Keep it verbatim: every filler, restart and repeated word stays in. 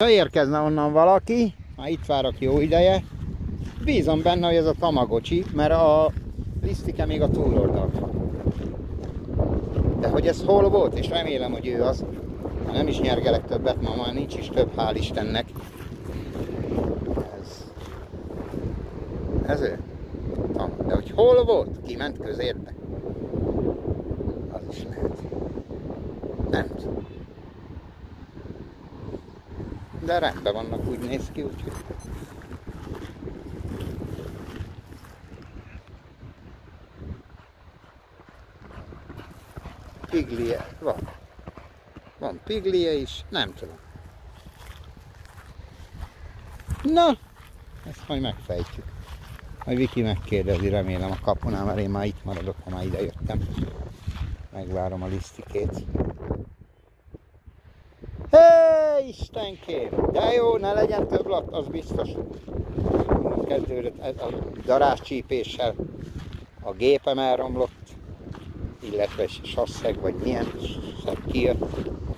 Ha érkezne onnan valaki, már itt várok jó ideje, bízom benne, hogy ez a Tamagocsi, mert a lisztike még a túloldalt van. De hogy ez hol volt, és remélem, hogy ő az, nem is nyergelek többet, ma már nincs is több, hál' Istennek. Ez, ez ő. De hogy hol volt? Kiment közérbe? Az is lehet. Nem tudom. De rendben vannak, úgy néz ki, úgyhogy... Piglie, van. Van piglie is, nem tudom. Na, ezt majd megfejtjük. Majd Viki megkérdezi, remélem a kapunál, mert én már itt maradok, ha már ide jöttem. Megvárom a lisztikét. Hé, Istenkém! De jó, ne legyen több lat, az biztos. Kezdődött ez a darázscsípéssel. A gépem elromlott, illetve sasszeg, vagy milyen szebb kijött.